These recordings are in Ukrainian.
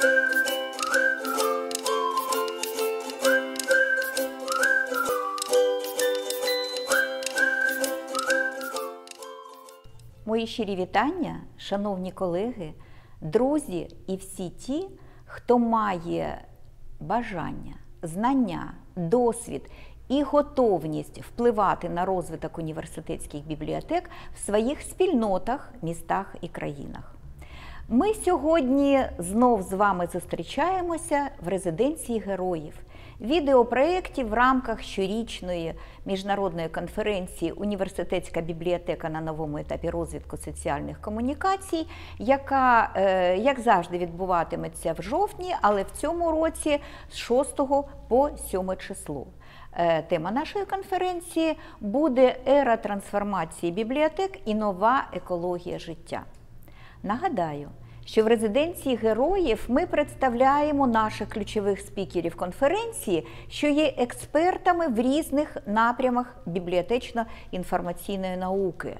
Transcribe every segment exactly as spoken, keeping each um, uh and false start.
Мої щирі вітання, шановні колеги, друзі і всі ті, хто має бажання, знання, досвід і готовність впливати на розвиток університетських бібліотек в своїх спільнотах, містах і країнах. Ми сьогодні знов з вами зустрічаємося в резиденції героїв, відеопроєкті в рамках щорічної міжнародної конференції «Університетська бібліотека на новому етапі розвитку соціальних комунікацій», яка, як завжди, відбуватиметься в жовтні, але в цьому році з шостого по сьоме число. Тема нашої конференції буде «Ера трансформації бібліотек і нова екологія життя». Нагадаю, що в резиденції героїв ми представляємо наших ключових спікерів конференції, що є експертами в різних напрямах бібліотечно-інформаційної науки.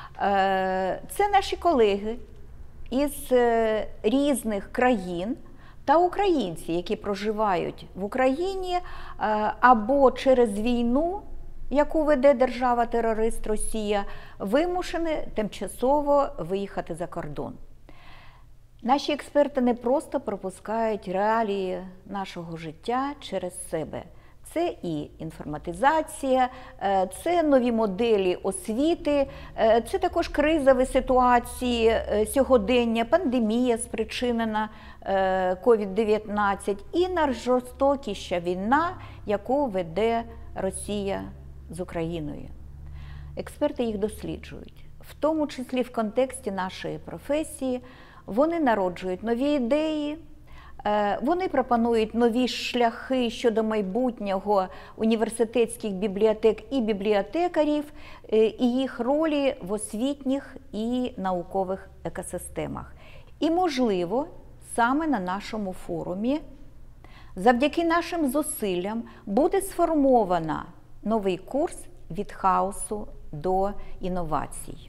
Це наші колеги із різних країн та українці, які проживають в Україні або через війну, яку веде держава-терорист Росія, вимушені тимчасово виїхати за кордон. Наші експерти не просто пропускають реалії нашого життя через себе. Це і інформатизація, це нові моделі освіти, це також кризові ситуації сьогодення, пандемія, спричинена ковід дев'ятнадцять, і найжорстокіша війна, яку веде Росія з Україною. Експерти їх досліджують, в тому числі в контексті нашої професії. Вони народжують нові ідеї, вони пропонують нові шляхи щодо майбутнього університетських бібліотек і бібліотекарів, і їх ролі в освітніх і наукових екосистемах. І, можливо, саме на нашому форумі, завдяки нашим зусиллям, буде сформовано новий курс «Від хаосу до інновацій».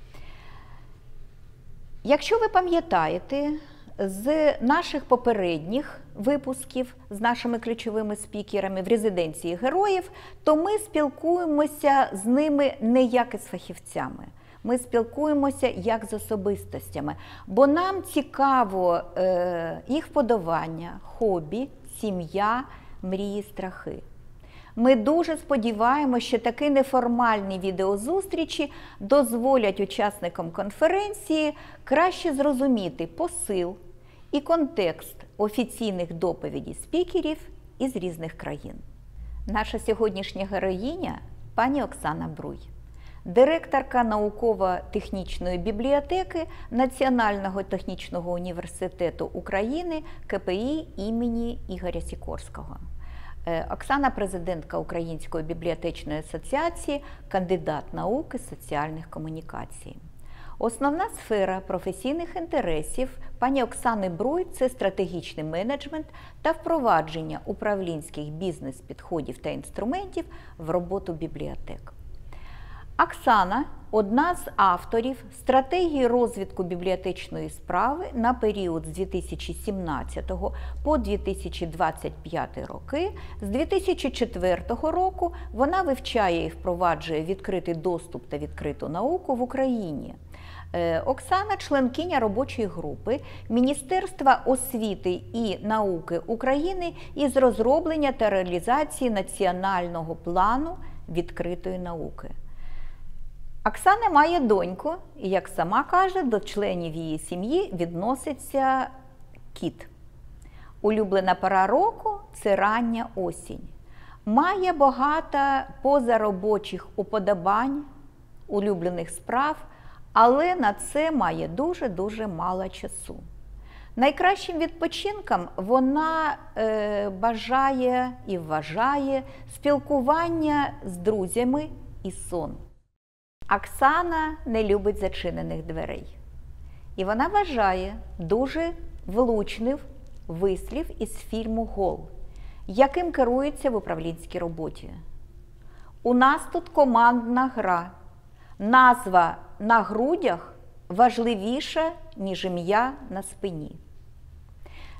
Якщо ви пам'ятаєте, з наших попередніх випусків з нашими ключовими спікерами в резиденції героїв, то ми спілкуємося з ними не як із фахівцями. Ми спілкуємося як з особистостями, бо нам цікаво е, їх вподобання, хобі, сім'я, мрії, страхи. Ми дуже сподіваємося, що такі неформальні відеозустрічі дозволять учасникам конференції краще зрозуміти посил і контекст офіційних доповідей спікерів із різних країн. Наша сьогоднішня героїня – пані Оксана Бруй, директорка науково-технічної бібліотеки Національного технічного університету України ка пе і імені Ігоря Сікорського. Оксана – президентка Української бібліотечної асоціації, кандидат науки з соціальних комунікацій. Основна сфера професійних інтересів пані Оксани Бруй – це стратегічний менеджмент та впровадження управлінських бізнес-підходів та інструментів в роботу бібліотек. Оксана – одна з авторів стратегії розвитку бібліотечної справи на період з дві тисячі сімнадцятого по дві тисячі двадцять п'ятий роки. З дві тисячі четвертого року вона вивчає і впроваджує відкритий доступ та відкриту науку в Україні. Оксана – членкиня робочої групи Міністерства освіти і науки України із розроблення та реалізації національного плану відкритої науки. Оксана має доньку, і, як сама каже, до членів її сім'ї відноситься кіт. Улюблена пора року – це рання осінь. Має багато позаробочих уподобань, улюблених справ, але на це має дуже-дуже мало часу. Найкращим відпочинком вона е, бажає і вважає спілкування з друзями і сон. Оксана не любить зачинених дверей. І вона вважає дуже влучний вислів із фільму «Гол», яким керується в управлінській роботі. У нас тут командна гра. Назва на грудях важливіша, ніж ім'я на спині.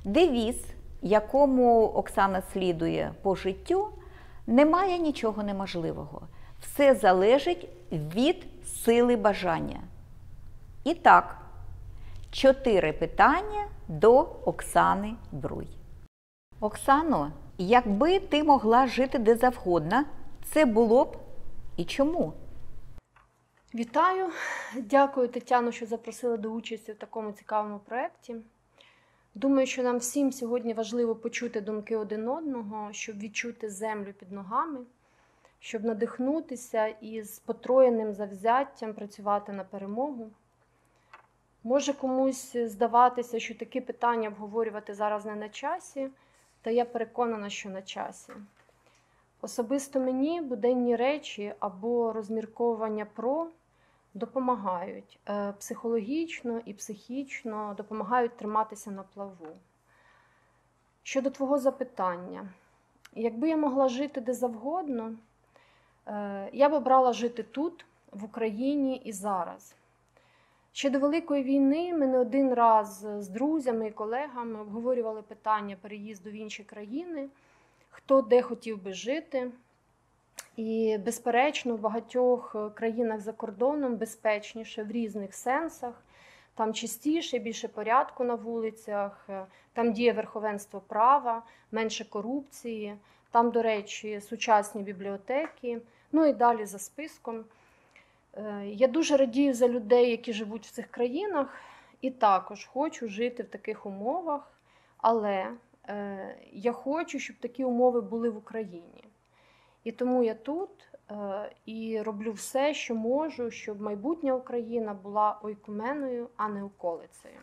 Девіз, якому Оксана слідує по життю: немає нічого неможливого. Все залежить від сили бажання. І так, чотири питання до Оксани Бруй. Оксано, якби ти могла жити де завгодно, це було б і чому? Вітаю! Дякую, Тетяно, що запросила до участі в такому цікавому проєкті. Думаю, що нам всім сьогодні важливо почути думки один одного, щоб відчути землю під ногами, щоб надихнутися і з потроєним завзяттям працювати на перемогу. Може комусь здаватися, що такі питання обговорювати зараз не на часі, та я переконана, що на часі. Особисто мені буденні речі або розмірковування про допомагають психологічно і психічно, допомагають триматися на плаву. Щодо твого запитання, якби я могла жити де завгодно, я б обрала жити тут, в Україні і зараз. Ще до Великої війни ми не один раз з друзями і колегами обговорювали питання переїзду в інші країни, хто де хотів би жити. І, безперечно, в багатьох країнах за кордоном безпечніше в різних сенсах. Там чистіше, більше порядку на вулицях, там діє верховенство права, менше корупції, там, до речі, сучасні бібліотеки, ну і далі за списком. Я дуже радію за людей, які живуть в цих країнах, і також хочу жити в таких умовах, але е, я хочу, щоб такі умови були в Україні. І тому я тут е, і роблю все, що можу, щоб майбутня Україна була ойкуменою, а не околицею.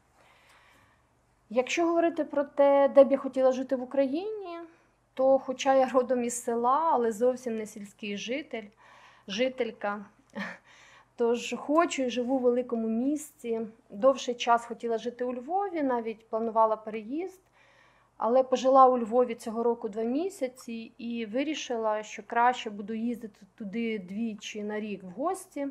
Якщо говорити про те, де б я хотіла жити в Україні, то хоча я родом із села, але зовсім не сільський житель, жителька, тож хочу і живу в великому місті. Довший час хотіла жити у Львові, навіть планувала переїзд, але пожила у Львові цього року два місяці і вирішила, що краще буду їздити туди двічі на рік в гості.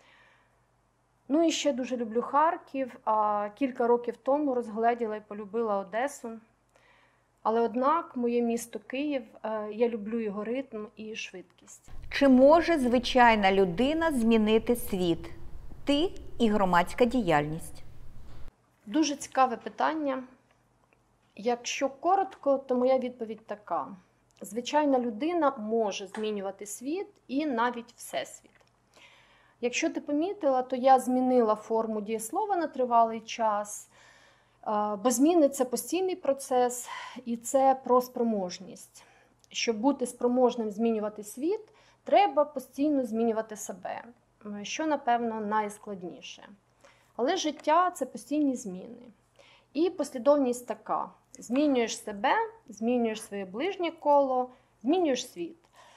Ну і ще дуже люблю Харків, а кілька років тому розгледіла і полюбила Одесу. Але однак моє місто Київ, я люблю його ритм і швидкість. Чи може звичайна людина змінити світ? Ти і громадська діяльність? Дуже цікаве питання. Якщо коротко, то моя відповідь така. Звичайна людина може змінювати світ і навіть всесвіт. Якщо ти помітила, то я змінила форму дієслова на тривалий час, бо зміни – це постійний процес і це про спроможність. Щоб бути спроможним змінювати світ, треба постійно змінювати себе, що, напевно, найскладніше. Але життя – це постійні зміни. І послідовність така. Змінюєш себе, змінюєш своє ближнє коло, змінюєш світ.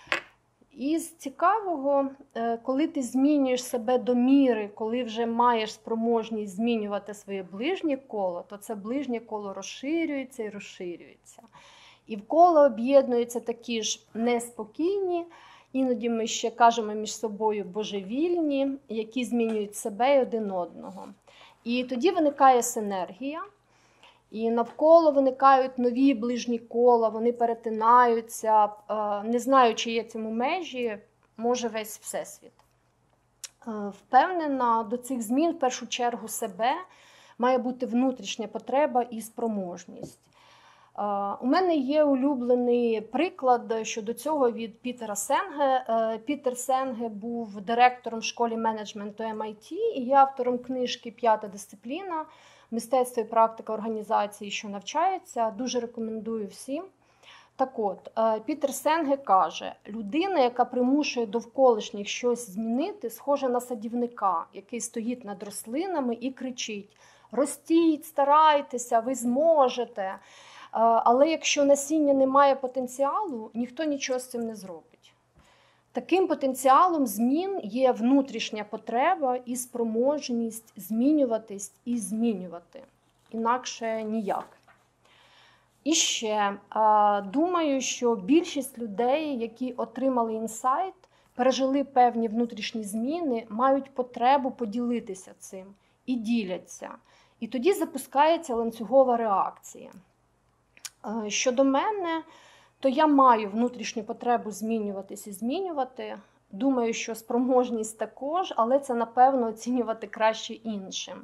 І з цікавого, коли ти змінюєш себе до міри, коли вже маєш спроможність змінювати своє ближнє коло, то це ближнє коло розширюється і розширюється. І в коло об'єднуються такі ж неспокійні, іноді ми ще кажемо між собою божевільні, які змінюють себе і один одного. І тоді виникає синергія. І навколо виникають нові ближні кола, вони перетинаються, не знаю, чи є цьому межі, може весь всесвіт. Впевнена, до цих змін в першу чергу себе має бути внутрішня потреба і спроможність. У мене є улюблений приклад щодо цього від Пітера Сенге. Пітер Сенге був директором в школі менеджменту ем ай ті і є автором книжки «П'ята дисципліна. Мистецтво і практика організації, що навчається». Дуже рекомендую всім. Так от, Пітер Сенге каже, людина, яка примушує довколишніх щось змінити, схожа на садівника, який стоїть над рослинами і кричить: «Ростіть, старайтеся, ви зможете». Але якщо насіння не має потенціалу, ніхто нічого з цим не зробить. Таким потенціалом змін є внутрішня потреба і спроможність змінюватись і змінювати. Інакше ніяк. І ще, думаю, що більшість людей, які отримали інсайт, пережили певні внутрішні зміни, мають потребу поділитися цим і діляться. І тоді запускається ланцюгова реакція. Щодо мене, то я маю внутрішню потребу змінюватись і змінювати. Думаю, що спроможність також, але це, напевно, оцінювати краще іншим.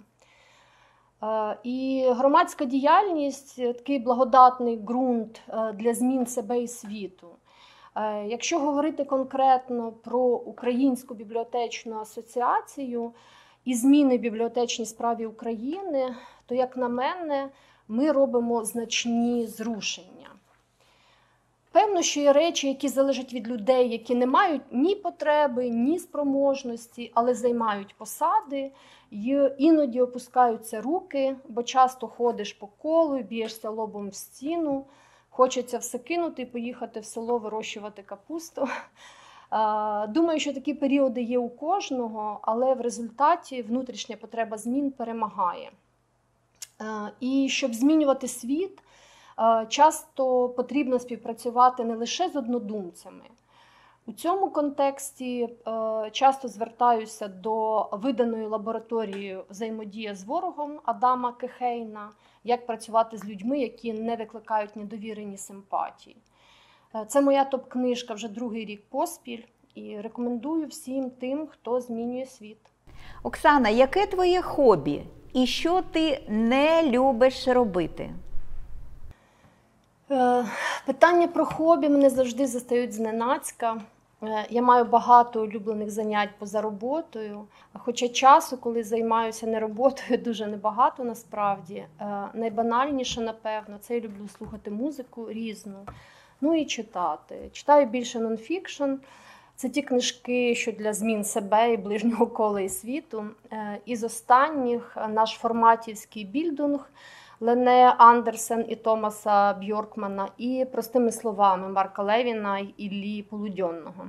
І громадська діяльність – такий благодатний ґрунт для змін себе і світу. Якщо говорити конкретно про Українську бібліотечну асоціацію і зміни в бібліотечній справі України, то, як на мене, ми робимо значні зрушення. Певно, що є речі, які залежать від людей, які не мають ні потреби, ні спроможності, але займають посади, і іноді опускаються руки, бо часто ходиш по колу, б'єшся лобом в стіну, хочеться все кинути і поїхати в село вирощувати капусту. Думаю, що такі періоди є у кожного, але в результаті внутрішня потреба змін перемагає. І щоб змінювати світ, часто потрібно співпрацювати не лише з однодумцями. У цьому контексті часто звертаюся до виданої лабораторією «Взаємодія з ворогом» Адама Кехейна, як працювати з людьми, які не викликають ні довіри, ні симпатії. Це моя топ-книжка вже другий рік поспіль і рекомендую всім тим, хто змінює світ. Оксана, яке твоє хобі і що ти не любиш робити? Питання про хобі мене завжди застають зненацька. Я маю багато улюблених занять поза роботою, хоча часу, коли займаюся не роботою, дуже небагато насправді. Найбанальніше, напевно, це я люблю слухати музику різну, ну і читати. Читаю більше нонфікшн. Це ті книжки, що для змін себе і ближнього кола і світу. Із останніх наш форматівський більдунг Лене Андерсен і Томаса Бьоркмана, і простими словами Марка Левіна і Іллі Полудьонного.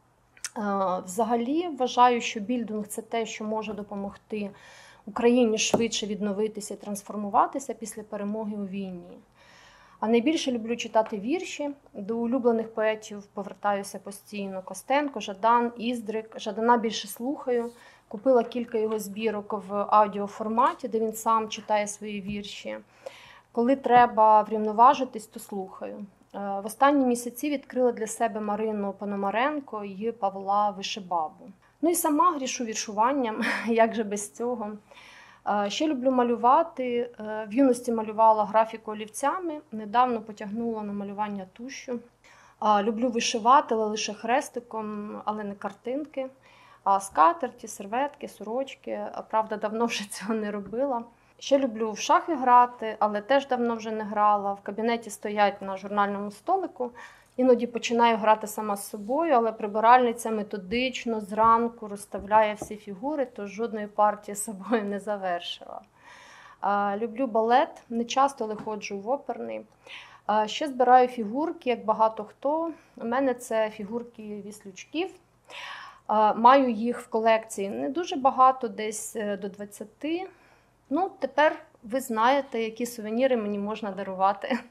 Взагалі вважаю, що більдунг – це те, що може допомогти Україні швидше відновитися і трансформуватися після перемоги у війні. А найбільше люблю читати вірші. До улюблених поетів повертаюся постійно. Костенко, Жадан, Іздрик. Жадана більше слухаю. Купила кілька його збірок в аудіоформаті, де він сам читає свої вірші. Коли треба врівноважитись, то слухаю. В останні місяці відкрила для себе Марину Пономаренко і Павла Вишибабу. Ну і сама грішу віршуванням, як же без цього. Ще люблю малювати. В юності малювала графіку олівцями, недавно потягнула на малювання тушю. Люблю вишивати, але лише хрестиком, але не картинки. А скатерті, серветки, сорочки. Правда, давно вже цього не робила. Ще люблю в шахи грати, але теж давно вже не грала. В кабінеті стоять на журнальному столику. Іноді починаю грати сама з собою, але прибиральниця методично зранку розставляє всі фігури, тож жодної партії з собою не завершила. Люблю балет, не часто, але ходжу в оперний. Ще збираю фігурки, як багато хто. У мене це фігурки віслючків. Маю їх в колекції не дуже багато, десь до двадцяти. Ну, тепер ви знаєте, які сувеніри мені можна дарувати.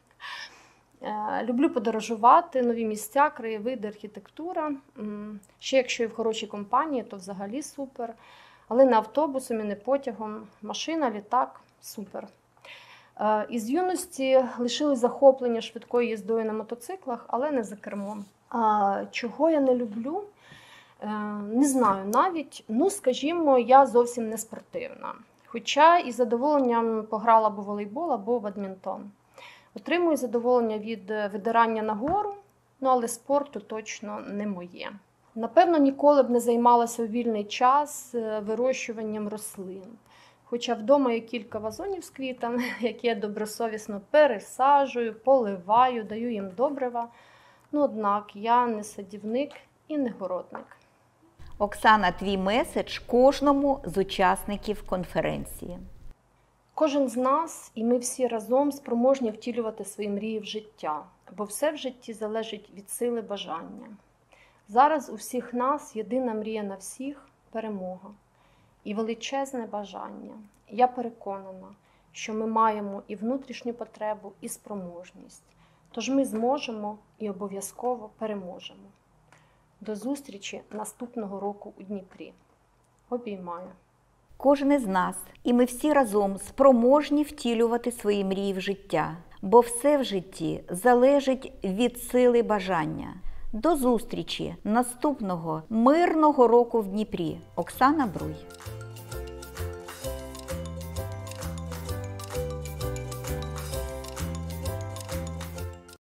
Люблю подорожувати, нові місця, краєвиди, архітектура. Ще якщо і в хорошій компанії, то взагалі супер. Але не автобусом і не потягом. Машина, літак – супер. Із юності лишилось захоплення швидкою їздою на мотоциклах, але не за кермом. А чого я не люблю? Не знаю навіть. Ну, скажімо, я зовсім не спортивна. Хоча із задоволенням пограла або в волейбол, або в бадмінтон. Отримую задоволення від видирання нагору, ну, але спорту точно не моє. Напевно, ніколи б не займалася у вільний час вирощуванням рослин. Хоча вдома є кілька вазонів з квітами, які я добросовісно пересаджую, поливаю, даю їм добрива. Ну, однак я не садівник і не городник. Оксана, твій меседж кожному з учасників конференції. Кожен з нас, і ми всі разом, спроможні втілювати свої мрії в життя, бо все в житті залежить від сили бажання. Зараз у всіх нас єдина мрія на всіх – перемога і величезне бажання. Я переконана, що ми маємо і внутрішню потребу, і спроможність. Тож ми зможемо і обов'язково переможемо. До зустрічі наступного року у Дніпрі. Обіймаю. Кожен із нас, і ми всі разом спроможні втілювати свої мрії в життя, бо все в житті залежить від сили бажання. До зустрічі наступного мирного року в Дніпрі. Оксана Бруй.